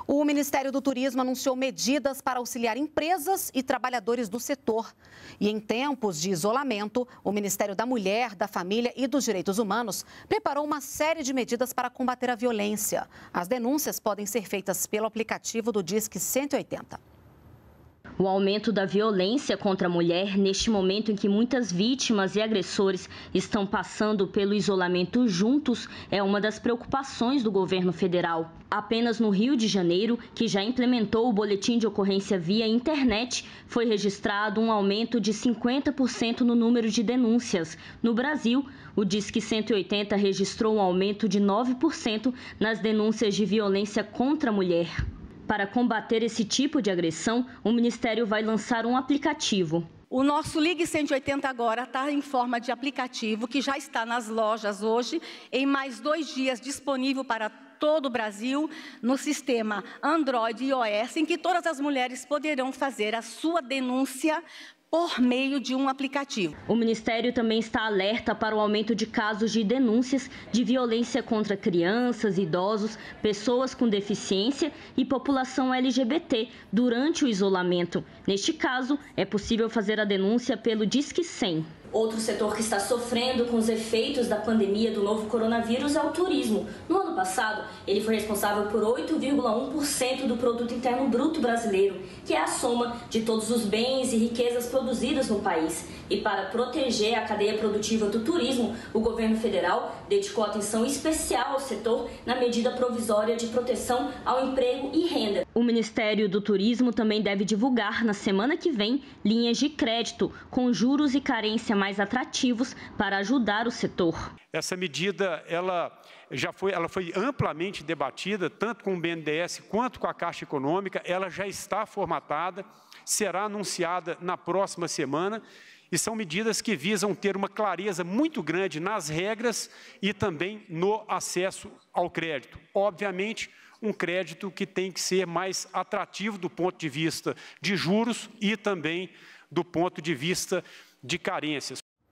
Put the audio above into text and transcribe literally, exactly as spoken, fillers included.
O Ministério do Turismo anunciou medidas para auxiliar empresas e trabalhadores do setor. E em tempos de isolamento, o Ministério da Mulher, da Família e dos Direitos Humanos preparou uma série de medidas para combater a violência. As denúncias podem ser feitas pelo aplicativo do Disque cento e oitenta. O aumento da violência contra a mulher, neste momento em que muitas vítimas e agressores estão passando pelo isolamento juntos, é uma das preocupações do governo federal. Apenas no Rio de Janeiro, que já implementou o boletim de ocorrência via internet, foi registrado um aumento de cinquenta por cento no número de denúncias. No Brasil, o Disque cento e oitenta registrou um aumento de nove por cento nas denúncias de violência contra a mulher. Para combater esse tipo de agressão, o Ministério vai lançar um aplicativo. O nosso Ligue cento e oitenta agora está em forma de aplicativo, que já está nas lojas hoje, em mais dois dias disponível para todo o Brasil, no sistema Android e iOS, em que todas as mulheres poderão fazer a sua denúncia por meio de um aplicativo. O Ministério também está alerta para o aumento de casos de denúncias de violência contra crianças, idosos, pessoas com deficiência e população L G B T durante o isolamento. Neste caso, é possível fazer a denúncia pelo Disque cem. Outro setor que está sofrendo com os efeitos da pandemia do novo coronavírus é o turismo. No ano passado, ele foi responsável por oito vírgula um por cento do produto interno bruto brasileiro, que é a soma de todos os bens e riquezas produzidas no país. E para proteger a cadeia produtiva do turismo, o governo federal dedicou atenção especial ao setor na medida provisória de proteção ao emprego e renda. O Ministério do Turismo também deve divulgar na semana que vem linhas de crédito com juros e carência mais atrativos para ajudar o setor. Essa medida ela já foi, ela foi amplamente debatida, tanto com o B N D E S quanto com a Caixa Econômica. Ela já está formatada, será anunciada na próxima semana. E são medidas que visam ter uma clareza muito grande nas regras e também no acesso ao crédito. Obviamente, um crédito que tem que ser mais atrativo do ponto de vista de juros e também do ponto de vista de carências.